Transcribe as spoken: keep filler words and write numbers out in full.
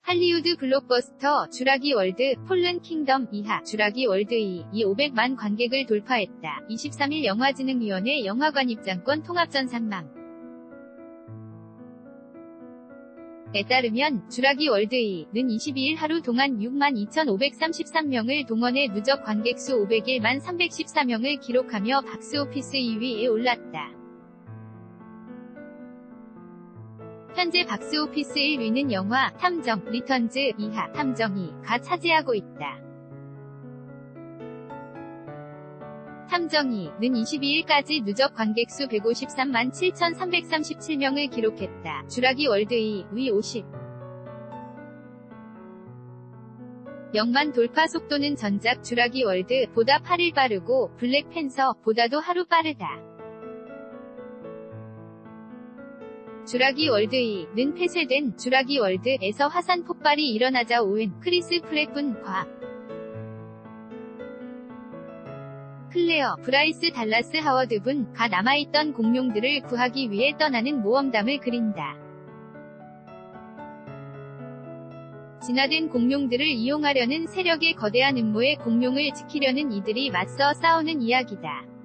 할리우드 블록버스터 주라기 월드 폴른 킹덤 이하 주라기 월드 이, 이 오백만 관객을 돌파했다. 이십삼 일 영화진흥위원회 영화관 입장권 통합전 산망. 에 따르면 주라기 월드 이는 이십이 일 하루 동안 육만 이천오백삼십삼 명을 동원해 누적 관객수 오백일만 삼백십사 명을 기록하며 박스오피스 이 위에 올랐다. 현재 박스오피스 일 위는 영화 탐정 리턴즈 이하 탐정 이가 차지하고 있다. 탐정 이는 이십이 일까지 누적 관객수 백오십삼만 칠천삼백삼십칠 명을 기록했다. 주라기 월드 이 위 오십. 영만 돌파 속도는 전작 주라기 월드 보다 팔 일 빠르고 블랙팬서 보다도 하루 빠르다. 주라기 월드 이는 폐쇄된 주라기 월드에서 화산 폭발이 일어나자 오웬 크리스 프렛분과 클레어 브라이스 달라스 하워드 분가 남아있던 공룡들을 구하기 위해 떠나는 모험담을 그린다. 진화된 공룡들을 이용하려는 세력의 거대한 음모에 공룡을 지키려는 이들이 맞서 싸우는 이야기다.